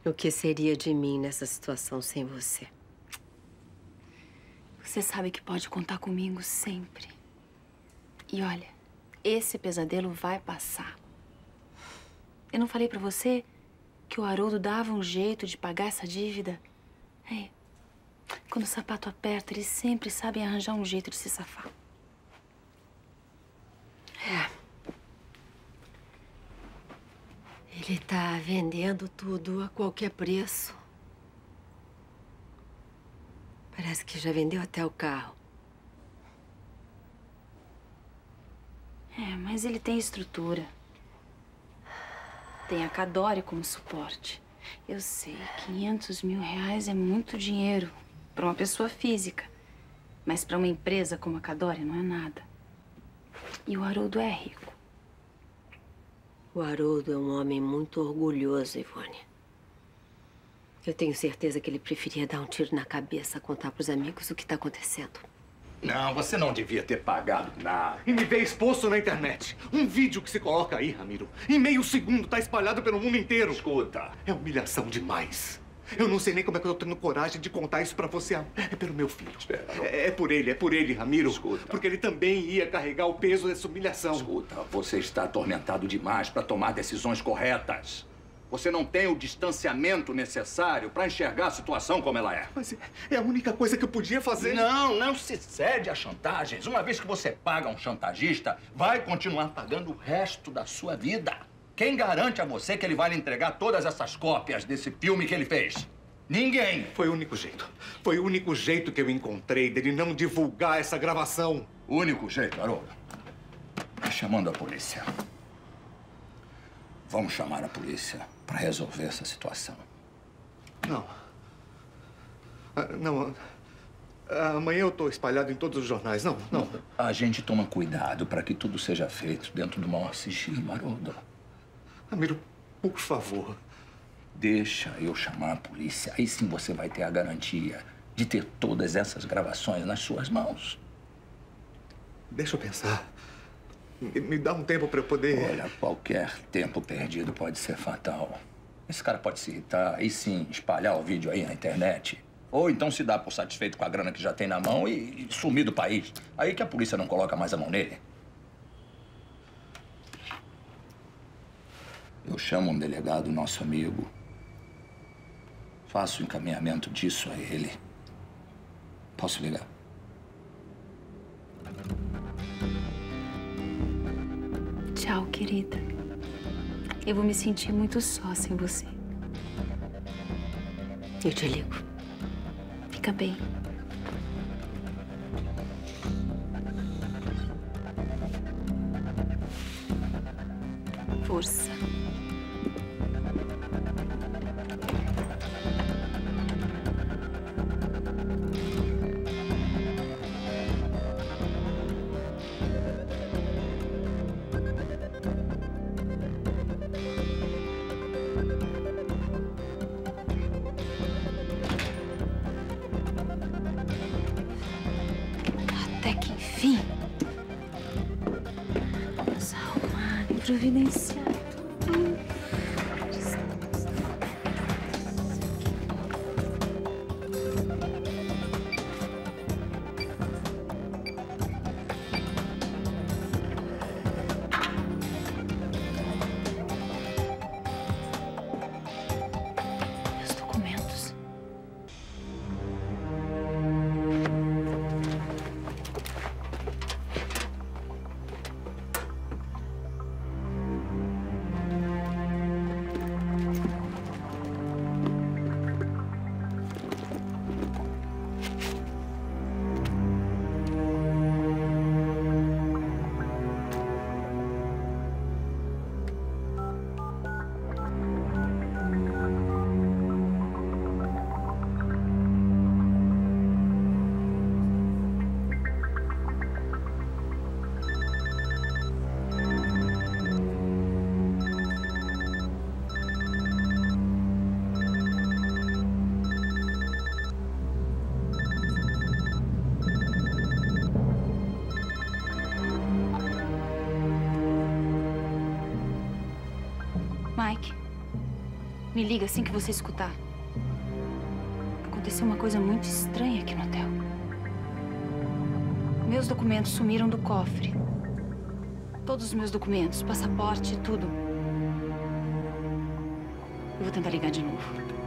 O que seria de mim nessa situação sem você? Você sabe que pode contar comigo sempre. E olha, esse pesadelo vai passar. Eu não falei pra você que o Haroldo dava um jeito de pagar essa dívida? É. Quando o sapato aperta, eles sempre sabem arranjar um jeito de se safar. É. Ele tá vendendo tudo a qualquer preço. Parece que já vendeu até o carro. É, mas ele tem estrutura. Tem a Cadore como suporte. Eu sei, 500 mil reais é muito dinheiro para uma pessoa física. Mas para uma empresa como a Cadore não é nada. E o Haroldo é rico. O Haroldo é um homem muito orgulhoso, Ivone. Eu tenho certeza que ele preferia dar um tiro na cabeça a contar pros amigos o que tá acontecendo. Não, você não devia ter pagado nada. E me vê exposto na internet. Um vídeo que se coloca aí, Ramiro, em meio segundo, tá espalhado pelo mundo inteiro. Escuta. É humilhação demais. Eu não sei nem como é que eu tô tendo coragem de contar isso pra você. É pelo meu filho. Espera. É por ele, Ramiro. Escuta. Porque ele também ia carregar o peso dessa humilhação. Escuta, você está atormentado demais para tomar decisões corretas. Você não tem o distanciamento necessário para enxergar a situação como ela é. Mas é a única coisa que eu podia fazer. Não se cede a chantagens. Uma vez que você paga um chantagista, vai continuar pagando o resto da sua vida. Quem garante a você que ele vai lhe entregar todas essas cópias desse filme que ele fez? Ninguém. Foi o único jeito. Foi o único jeito que eu encontrei dele não divulgar essa gravação. O único jeito, Haroldo? Tá chamando a polícia. Vamos chamar a polícia para resolver essa situação. Não. Não. Amanhã eu tô espalhado em todos os jornais. Não. A gente toma cuidado para que tudo seja feito dentro do maior sigilo, Haroldo. Ramiro, por favor. Deixa eu chamar a polícia. Aí sim você vai ter a garantia de ter todas essas gravações nas suas mãos. Deixa eu pensar. Me dá um tempo para eu poder... Olha, qualquer tempo perdido pode ser fatal. Esse cara pode se irritar e sim espalhar o vídeo aí na internet. Ou então se dar por satisfeito com a grana que já tem na mão e sumir do país. Aí que a polícia não coloca mais a mão nele. Eu chamo um delegado, nosso amigo. Faço o encaminhamento disso a ele. Posso ligar? Tchau, querida. Eu vou me sentir muito só sem você. Eu te ligo. Fica bem. Força. Até que enfim. Vamos arrumar e providenciar tudo. Meus documentos. Me liga assim que você escutar. Aconteceu uma coisa muito estranha aqui no hotel. Meus documentos sumiram do cofre. Todos os meus documentos, passaporte, tudo. Eu vou tentar ligar de novo.